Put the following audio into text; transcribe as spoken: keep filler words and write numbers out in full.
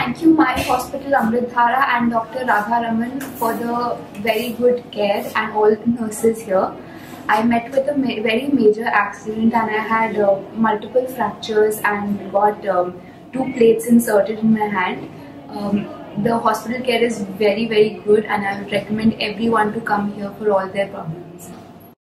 thank you my hospital Amritdhara and Doctor Radha Raman for the very good care and all the nurses here. I met with a ma very major accident and I had uh, multiple fractures and got um, two plates inserted in my hand. Um, the hospital care is very very good and I would recommend everyone to come here for all their problems.